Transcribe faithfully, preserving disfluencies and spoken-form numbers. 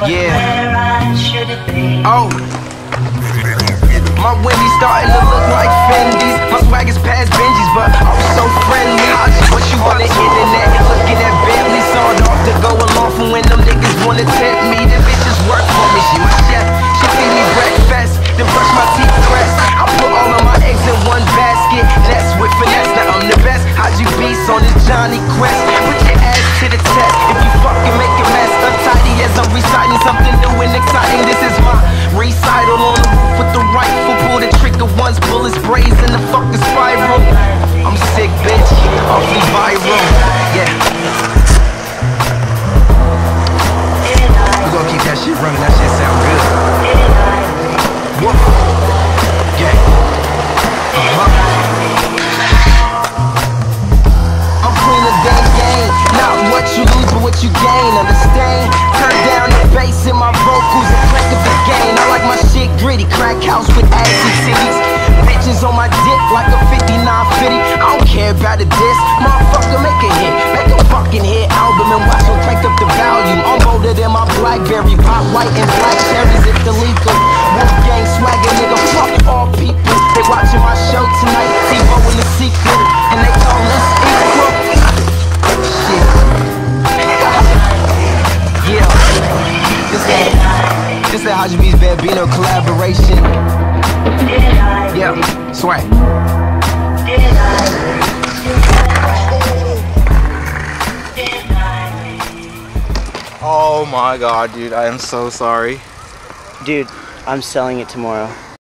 Yeah. Oh. My Wendy's starting to look like Fendi's. My swag is past Benji's, but I'm so friendly. What you on the internet? Looking at Bentley, sawed off to go along for when them niggas wanna tempt me. The bitches work for me. She my chef. She feed me breakfast, then brush my teeth crest. I put all of my eggs in one basket. That's with finesse. Now I'm the best. How'd you beast on this Johnny Quest? Put your ass to the test. If you fucking make a mess, untidy as I'm reciting something new and exciting. This is my recital on the roof with the rifle. Pull the trigger once, bullets braze in the fucking spiral. I'm sick, bitch, awfully viral. Yeah. We gonna keep that shit running. That shit sound good. Whoa. Yeah. Uh-huh. I'm playing the damn game. Not what you lose, but what you gain. Understand? Turn down the bass in my vocals and crank up the gain. I like my shit gritty, crack house with assy titties. Bitches on my dick like a fifty-nine fifty. I don't care about a diss, motherfucker, make a hit. Make a fucking hit album and watch them crank up the volume. I'm bolder than my Blackberry, pop white and black cherries if the legal. Wolf gang swagger, nigga, fuck all people. They watching my show tonight, TiVo in the secret, and they call us equal. Shit. Yeah. This that, this that Haji B's Bambino collaboration. Yeah, swag. Oh my god, dude, I am so sorry. Dude, I'm selling it tomorrow.